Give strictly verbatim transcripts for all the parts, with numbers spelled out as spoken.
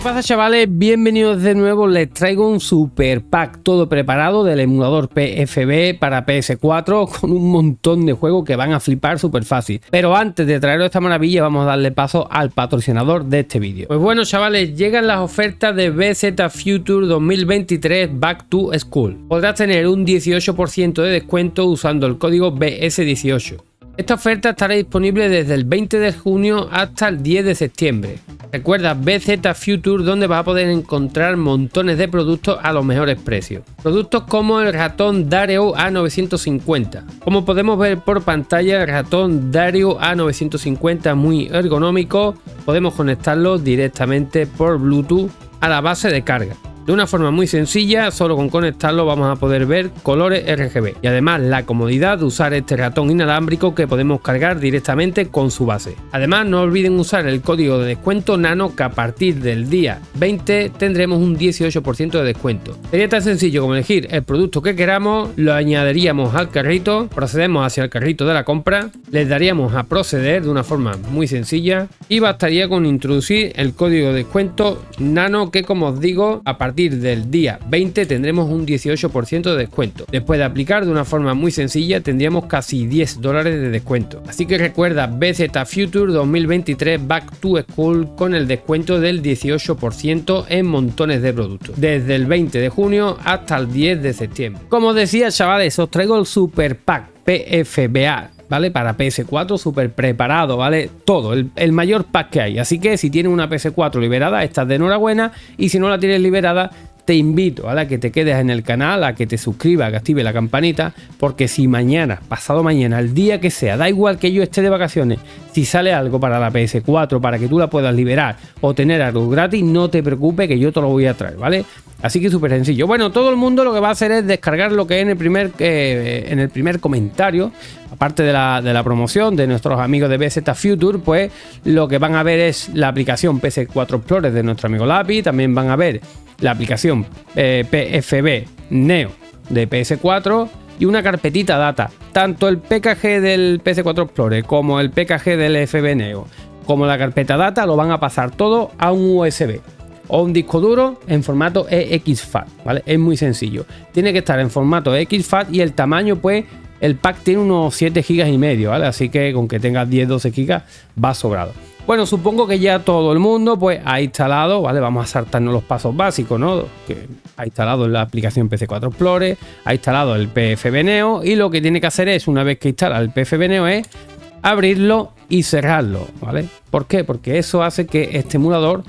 pasa, chavales? Bienvenidos de nuevo. Les traigo un super pack todo preparado del emulador P F B para P S cuatro con un montón de juegos que van a flipar súper fácil. Pero antes de traeros esta maravilla vamos a darle paso al patrocinador de este vídeo. Pues bueno, chavales, llegan las ofertas de B Z Future dos mil veintitrés Back to School. Podrás tener un dieciocho por ciento de descuento usando el código B S dieciocho. Esta oferta estará disponible desde el veinte de junio hasta el diez de septiembre. Recuerda B Z Future, donde vas a poder encontrar montones de productos a los mejores precios. Productos como el ratón Dario A novecientos cincuenta. Como podemos ver por pantalla, el ratón Dario A novecientos cincuenta muy ergonómico. Podemos conectarlo directamente por Bluetooth a la base de carga. De una forma muy sencilla, solo con conectarlo vamos a poder ver colores R G B y además la comodidad de usar este ratón inalámbrico que podemos cargar directamente con su base. Además, no olviden usar el código de descuento NANO, que a partir del día veinte tendremos un dieciocho por ciento de descuento. Sería tan sencillo como elegir el producto que queramos, lo añadiríamos al carrito, procedemos hacia el carrito de la compra, les daríamos a proceder de una forma muy sencilla y bastaría con introducir el código de descuento NANO, que, como os digo, a partir del día veinte tendremos un dieciocho por ciento de descuento. Después de aplicar de una forma muy sencilla tendríamos casi diez dólares de descuento. Así que recuerda B Z Future dos mil veintitrés Back to School con el descuento del dieciocho por ciento en montones de productos, desde el veinte de junio hasta el diez de septiembre. Como os decía, chavales, os traigo el super pack P F B A, ¿vale? Para P S cuatro, súper preparado, ¿vale? Todo, el, el mayor pack que hay. Así que si tienes una P S cuatro liberada, estás de enhorabuena. Y si no la tienes liberada, te invito, ¿vale?, a que te quedes en el canal, a que te suscribas, a que active la campanita, porque si mañana, pasado mañana, el día que sea, da igual que yo esté de vacaciones, si sale algo para la P S cuatro, para que tú la puedas liberar o tener algo gratis, no te preocupes, que yo te lo voy a traer, ¿vale? Así que súper sencillo. Bueno, todo el mundo lo que va a hacer es descargar lo que es en el primer, eh, en el primer comentario. Aparte de la, de la promoción de nuestros amigos de B Z Future, pues lo que van a ver es la aplicación P S cuatro Explorer de nuestro amigo Lapi. También van a ver la aplicación eh, P F B Neo de P S cuatro y una carpetita data. Tanto el P K G del P S cuatro Explorer como el P K G del F B Neo como la carpeta data lo van a pasar todo a un U S B o un disco duro en formato E X FAT, ¿vale? Es muy sencillo. Tiene que estar en formato E X FAT y el tamaño, pues, el pack tiene unos siete gigas y medio, ¿vale? Así que con que tengas diez doce gigas va sobrado. Bueno, supongo que ya todo el mundo pues ha instalado, ¿vale? Vamos a saltarnos los pasos básicos, ¿no? Que ha instalado la aplicación P S cuatro Explorer, ha instalado el P F B Neo y lo que tiene que hacer es, una vez que instala el P F B Neo, es abrirlo y cerrarlo, ¿vale? ¿Por qué? Porque eso hace que este emulador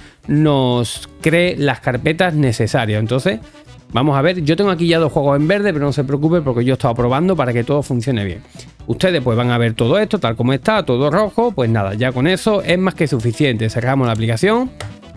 nos cree las carpetas necesarias. Entonces, vamos a ver, yo tengo aquí ya dos juegos en verde, pero no se preocupe porque yo he estado probando para que todo funcione bien. Ustedes pues van a ver todo esto tal como está, todo rojo. Pues nada, ya con eso es más que suficiente. Cerramos la aplicación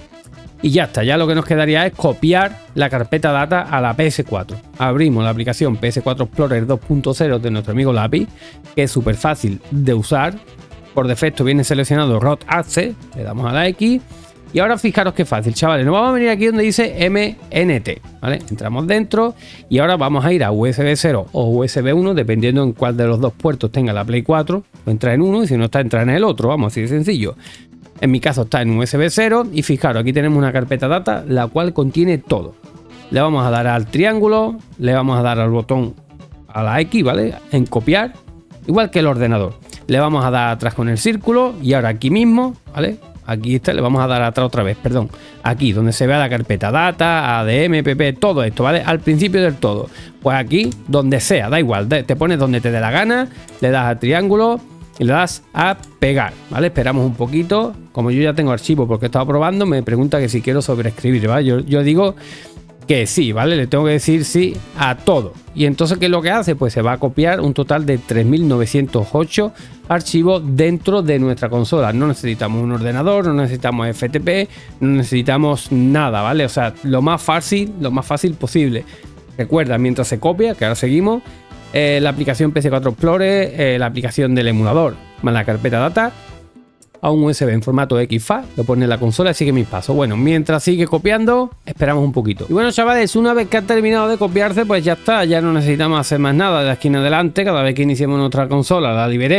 y ya está. Ya lo que nos quedaría es copiar la carpeta data a la P S cuatro. Abrimos la aplicación P S cuatro Explorer dos punto cero de nuestro amigo Lapi, que es súper fácil de usar. Por defecto viene seleccionado Root Access, le damos a la X. Y ahora fijaros qué fácil, chavales. Nos vamos a venir aquí donde dice M N T, ¿vale? Entramos dentro y ahora vamos a ir a U S B cero o U S B uno, dependiendo en cuál de los dos puertos tenga la Play cuatro. Entra en uno y si no está, entra en el otro. Vamos, así de sencillo. En mi caso está en U S B cero y fijaros, aquí tenemos una carpeta data, la cual contiene todo. Le vamos a dar al triángulo, le vamos a dar al botón a la X, ¿vale?, en copiar, igual que el ordenador. Le vamos a dar atrás con el círculo y ahora aquí mismo, ¿vale?, aquí está, le vamos a dar atrás otra vez, perdón, aquí donde se vea la carpeta data, A D M, P P, todo esto, ¿vale? Al principio del todo, pues aquí donde sea, da igual, te pones donde te dé la gana, le das al triángulo y le das a pegar, ¿vale? Esperamos un poquito. Como yo ya tengo archivo porque he estado probando, me pregunta que si quiero sobreescribir, ¿vale? Yo, yo digo que sí, ¿vale? Le tengo que decir sí a todo. Y entonces, ¿qué es lo que hace? Pues se va a copiar un total de tres mil novecientos ocho archivos dentro de nuestra consola. No necesitamos un ordenador, no necesitamos F T P, no necesitamos nada, ¿vale? O sea, lo más fácil, lo más fácil posible. Recuerda, mientras se copia, que ahora seguimos, eh, la aplicación P S cuatro Explorer, eh, la aplicación del emulador, más la carpeta data, a un U S B en formato X FAT, lo pone en la consola y sigue mis pasos. Bueno, mientras sigue copiando, esperamos un poquito. Y bueno, chavales, una vez que ha terminado de copiarse, pues ya está, ya no necesitamos hacer más nada de aquí en adelante. Cada vez que iniciemos nuestra consola la liberemos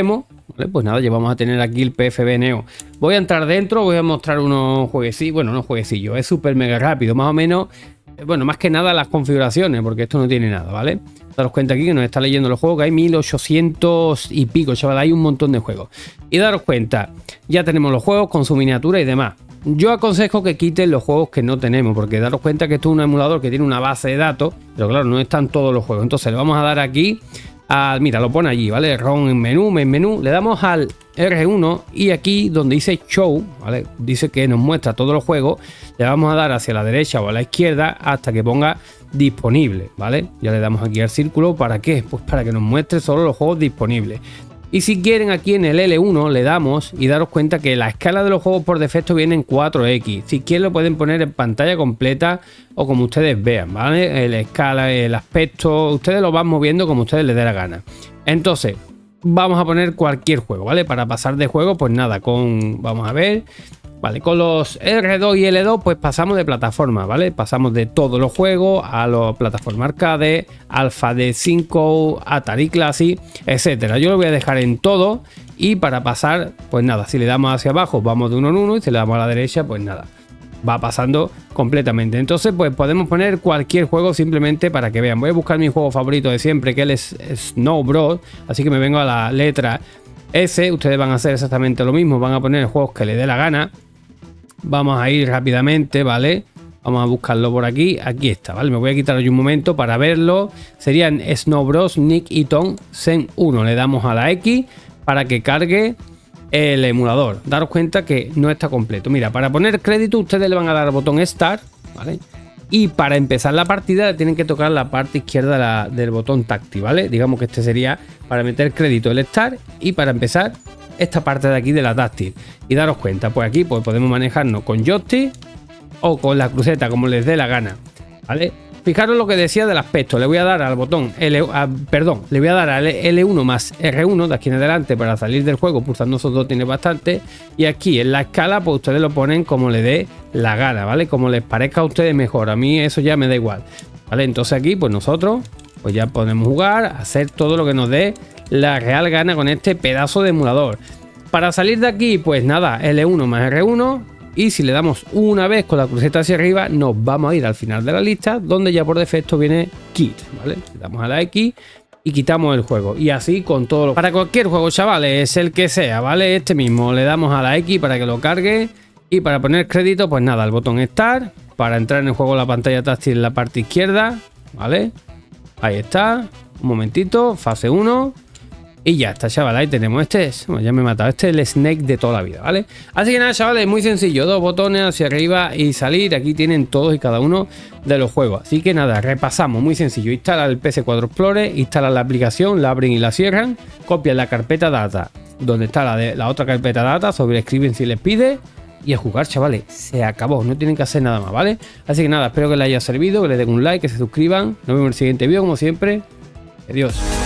¿vale? Pues nada, ya vamos a tener aquí el P F B Neo. Voy a entrar dentro, voy a mostrar unos jueguecillos, bueno, no jueguecillos, es súper mega rápido, más o menos, bueno, más que nada las configuraciones, porque esto no tiene nada, ¿vale? Daros cuenta aquí que nos está leyendo los juegos, que hay mil ochocientos y pico, chaval, hay un montón de juegos. Y daros cuenta, ya tenemos los juegos con su miniatura y demás. Yo aconsejo que quiten los juegos que no tenemos, porque daros cuenta que esto es un emulador que tiene una base de datos, pero claro, no están todos los juegos. Entonces le vamos a dar aquí, a, mira, lo pone allí, ¿vale? ROM en menú, en menú, le damos al R uno y aquí donde dice Show, ¿vale? Dice que nos muestra todos los juegos, le vamos a dar hacia la derecha o a la izquierda hasta que ponga disponible, ¿vale? Ya le damos aquí al círculo, ¿para qué? Pues para que nos muestre solo los juegos disponibles. Y si quieren, aquí en el L uno le damos y daros cuenta que la escala de los juegos por defecto viene en cuatro equis. Si quieren lo pueden poner en pantalla completa o como ustedes vean, ¿vale? La escala, el aspecto, ustedes lo van moviendo como ustedes les dé la gana. Entonces, vamos a poner cualquier juego, ¿vale? Para pasar de juego, pues nada, con, vamos a ver, vale, con los R dos y L dos pues pasamos de plataforma, ¿vale? Pasamos de todos los juegos a los plataformas arcade, Alpha D cinco, Atari Classic, etcétera. Yo lo voy a dejar en todo y para pasar, pues nada, si le damos hacia abajo vamos de uno en uno y si le damos a la derecha, pues nada, va pasando completamente. Entonces pues podemos poner cualquier juego simplemente para que vean. Voy a buscar mi juego favorito de siempre, que es Snow Bros, así que me vengo a la letra S. Ustedes van a hacer exactamente lo mismo, van a poner juegos que les dé la gana. Vamos a ir rápidamente, ¿vale? Vamos a buscarlo por aquí. Aquí está, ¿vale? Me voy a quitar hoy un momento para verlo. Serían Snow Bros, Nick y Tom Zen uno. Le damos a la X para que cargue el emulador. Daros cuenta que no está completo. Mira, para poner crédito ustedes le van a dar al botón Start, ¿vale? Y para empezar la partida tienen que tocar la parte izquierda de la, del botón táctil, ¿vale? Digamos que este sería para meter crédito el Start y para empezar esta parte de aquí de la táctil. Y daros cuenta, pues aquí pues podemos manejarnos con joystick o con la cruceta, como les dé la gana, ¿vale? Fijaros lo que decía del aspecto. Le voy a dar al botón L, a, perdón, le voy a dar al L uno más R uno de aquí en adelante para salir del juego, pulsando esos dos tiene bastante. Y aquí en la escala pues ustedes lo ponen como le dé la gana, ¿vale? Como les parezca a ustedes mejor. A mí eso ya me da igual, ¿vale? Entonces aquí pues nosotros pues ya podemos jugar, hacer todo lo que nos dé la real gana con este pedazo de emulador. Para salir de aquí pues nada, L uno más R uno. Y si le damos una vez con la cruceta hacia arriba, nos vamos a ir al final de la lista, donde ya por defecto viene Quit, ¿vale? Le damos a la X y quitamos el juego. Y así con todo lo... Para cualquier juego, chavales, es el que sea, ¿vale? Este mismo, le damos a la X para que lo cargue. Y para poner crédito, pues nada, el botón Start. Para entrar en el juego, la pantalla táctil en la parte izquierda, ¿vale? Ahí está. Un momentito, fase uno. Y ya está, chavales, ahí tenemos este, es, bueno, ya me he matado, este es el Snake de toda la vida, ¿vale? Así que nada, chavales, muy sencillo, dos botones hacia arriba y salir, aquí tienen todos y cada uno de los juegos. Así que nada, repasamos, muy sencillo, instala el P S cuatro Explorer, instala la aplicación, la abren y la cierran, copian la carpeta data, donde está la, de, la otra carpeta data, sobreescriben si les pide, y a jugar, chavales, se acabó, no tienen que hacer nada más, ¿vale? Así que nada, espero que les haya servido, que les den un like, que se suscriban, nos vemos en el siguiente vídeo, como siempre, adiós.